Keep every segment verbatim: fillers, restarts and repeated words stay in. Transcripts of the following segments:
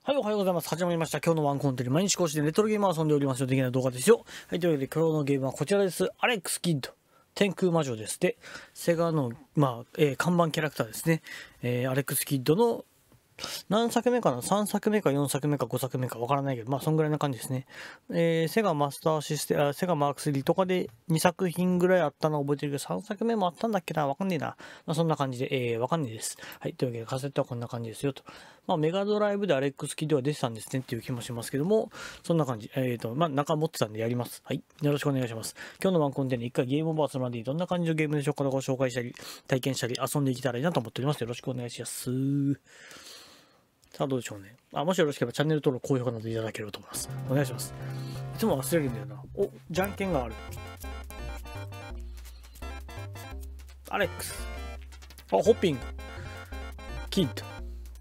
はい、おはようございます。始まりました。今日のワンコンテンツ、毎日更新でレトロゲームを遊んでおりますよ的な動画ですよ。はい、というわけで今日のゲームはこちらです。アレックス・キッド。天空魔女です。で、セガの、まあ、えー、看板キャラクターですね。えー、アレックス・キッドの、何作目かな ?さん 作目かよんさくめかごさくめかわからないけど、まあ、そんぐらいな感じですね。えー、セガマスターシステム、セガマークスリーとかでにさく品ぐらいあったのを覚えてるけど、さんさくめもあったんだっけなわかんねえな。まあ、そんな感じで、えー、わかんねえです。はい、というわけでカセットはこんな感じですよと。まあ、メガドライブでアレックスキッドは出てたんですねっていう気もしますけども、そんな感じ。えっ、ー、と、まあ、中持ってたんでやります。はい。よろしくお願いします。今日のワンコンテンツいっかいゲームオーバーするまでにどんな感じのゲームでしょうかとかを紹介したり、体験したり、遊んでいけたらいいなと思っております。よろしくお願いします。さあ、どうでしょうね。あ、もしよろしければチャンネル登録、高評価などいただければと思います。お願いします。いつも忘れるんだよな。お、じゃんけんがある。アレックス。あ、ホッピング。キッド。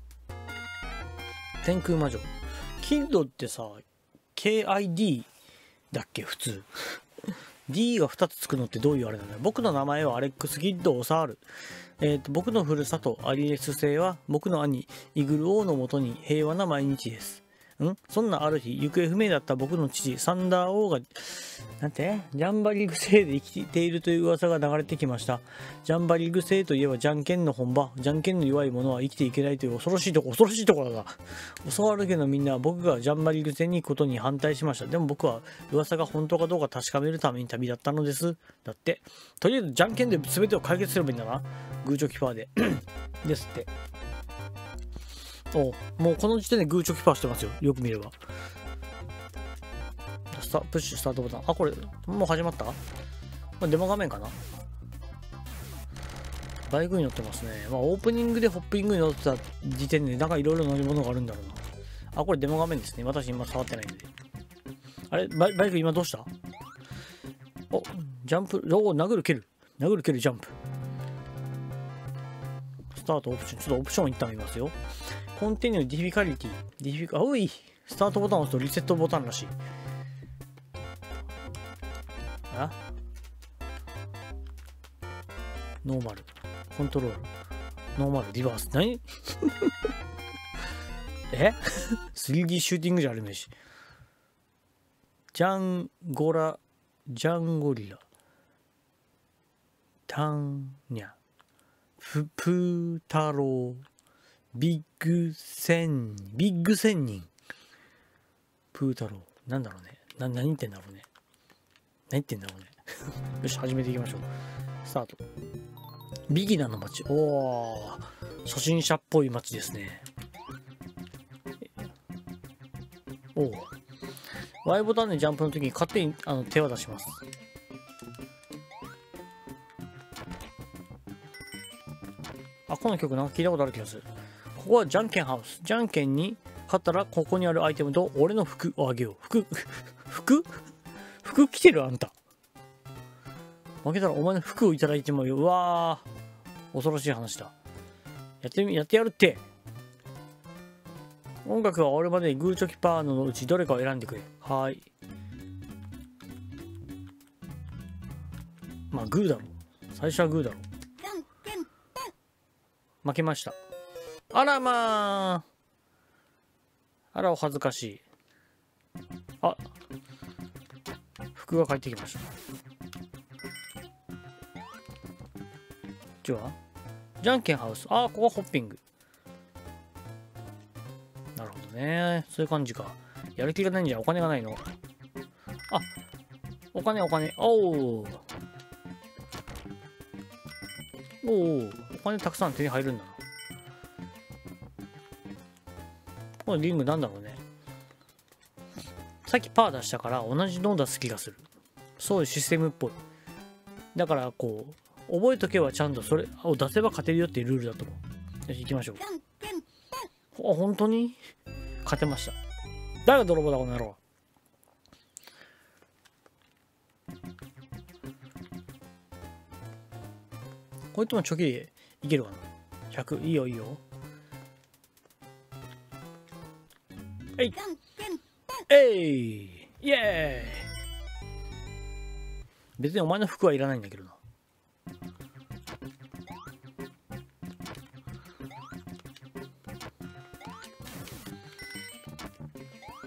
天空魔女。キッドってさ、ケーアイディー だっけ普通。D がふたつつくのってどういうあれなんだよ。僕の名前はアレックス・キッド・オサール。えーと、僕のふるさとアリエス星は僕の兄イグル王のもとに平和な毎日です。んそんなある日、行方不明だった僕の父サンダー王がなんてジャンバリグ星で生きているという噂が流れてきました。ジャンバリグ星といえばじゃんけんの本場、じゃんけんの弱い者は生きていけないという恐ろしいとこ恐ろしいところだ。襲われるけどみんなは僕がジャンバリグ星に行くことに反対しました。でも僕は噂が本当かどうか確かめるために旅立ったのです。だって。とりあえずじゃんけんで全てを解決すればいいんだな。グーチョキパーでですって。おもうこの時点でグーチョキパーしてますよ。よく見れば。スタプッシュスタートボタン。あ、これもう始まった？これデモ画面かな？バイクに乗ってますね。まあオープニングでホッピングに乗ってた時点でなんかいろいろ乗り物があるんだろうな。あ、これデモ画面ですね。私今触ってないんで。あれバイバイク今どうした？お、ジャンプ、お、殴る蹴る。殴る蹴るジャンプ。スタートオプション。ちょっとオプション一旦見ますよ。コンティニューディフィカリティ。ディフィカ、おいスタートボタンを押すとリセットボタンらしい。あノーマル。コントロール。ノーマル。リバース。何え スリーディー シューティングじゃあるめし。ジャンゴラ、ジャンゴリラ。タンニャ。ププータロー。ビッグセン、ビッグ仙人。プータロー。なんだろうね。な、何言ってんだろうね。何言ってんだろうね。よし、始めていきましょう。スタート。ビギナーの街。おー。初心者っぽい街ですね。おー。Y ボタンでジャンプの時に勝手にあの手を出します。あ、この曲なんか聞いたことある気がする。ここはじゃんけんハウス。じゃんけんに勝ったらここにあるアイテムと俺の服をあげよう。服服服着てるあんた。負けたらお前の服をいただいてもよ。うわー。恐ろしい話だ。やってみ、やってやるって。音楽は俺までにグーチョキパーのうちどれかを選んでくれ。はーい。まあグーだろ。最初はグーだろ。負けました。あらまあ。あらお恥ずかしい。あ。服が帰ってきました。じゃあじゃんけんハウス。ああ、ここはホッピング。なるほどね。そういう感じか。やる気がないんじゃお金がないの。あ、お金お金。おお。おお。お金たくさん手に入るんだな。このリングなんだろうね。さっきパー出したから同じの出す気がする。そういうシステムっぽい。だからこう、覚えとけばちゃんとそれを出せば勝てるよっていうルールだと思う。よし、行きましょう。あ、本当に勝てました。誰が泥棒だこの野郎。こいつもチョキでいけるかな。ひゃく、いいよいいよ。えいえいイエーイ。別にお前の服はいらないんだけどな。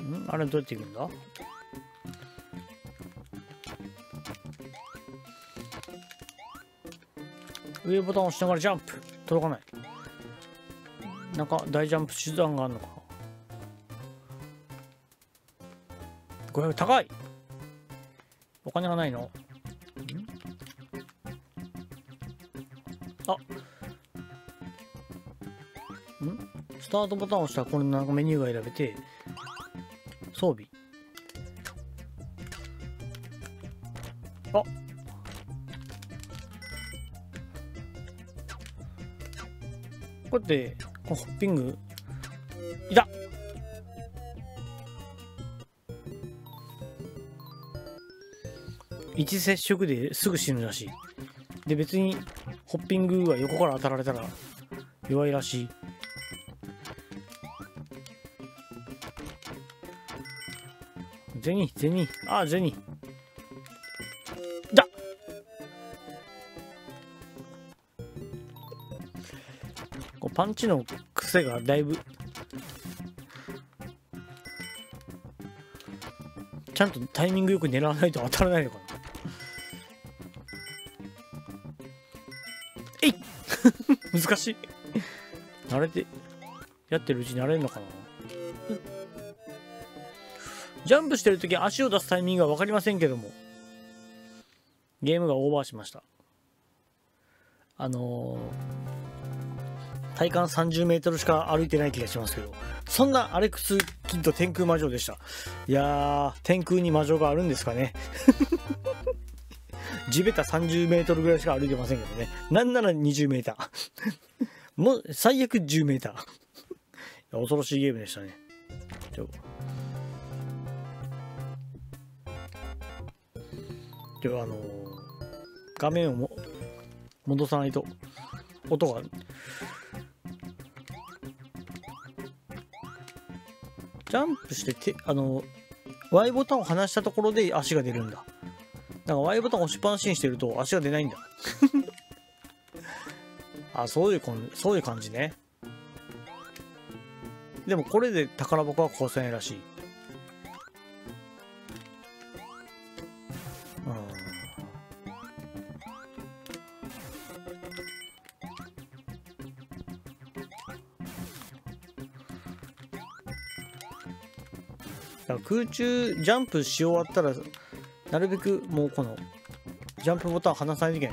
んあれどうやっていくんだ？上ボタンを押しながらジャンプ。届かない。なんか大ジャンプ手段があるのか。ごひゃく高い。お金がないの？あんスタートボタンを押したらこれなんかメニューが選べて、装備。あこうやってこうホッピングいた。一接触ですぐ死ぬらしい。で別にホッピングは横から当たられたら弱いらしい。銭銭ああ銭だ。こうパンチの癖がだいぶちゃんとタイミングよく狙わないと当たらないのかな。えい難しい。慣れてやってるうちに慣れるのかな。ジャンプしてるとき足を出すタイミングが分かりませんけども、ゲームがオーバーしました。あのー、体感さんじゅうメートルしか歩いてない気がしますけど、そんなアレックス・キッド天空魔女でした。いやー、天空に魔女があるんですかね。地べたさんじゅうメートルぐらいしか歩いてませんけどね。なんならにじゅうメーター。もう最悪じゅうメーター。恐ろしいゲームでしたね。ちょちょあのー、画面をも戻さないと音が。ジャンプしててあの Y ボタンを離したところで足が出るんだ。だから Y ボタンを押しっぱなしにしてると足が出ないんだ。あ、そういうこんそういう感じね。でもこれで宝箱は壊せないらしい。うん。だから空中ジャンプし終わったらなるべくもうこのジャンプボタンを離さないといけない。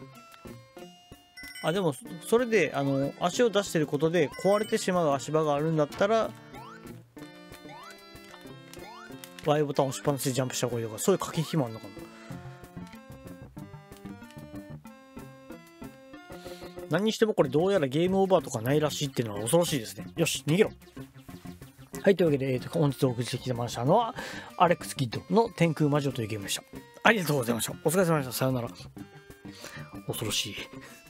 あでもそれであの足を出してることで壊れてしまう足場があるんだったら Y ボタンを押しっぱなしでジャンプした方がいいとか、そういう駆け引きもあるのかな。何にしてもこれどうやらゲームオーバーとかないらしいっていうのは恐ろしいですね。よし逃げろ。はい、というわけで、えー、と本日お送りしてきましたのはアレックス・キッドの天空魔女というゲームでした。ありがとうございました。お疲れ様でした。さようなら。恐ろしい。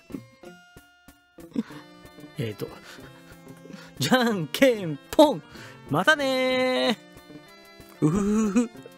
えっとじゃんけんぽん、またねー。うふふふ。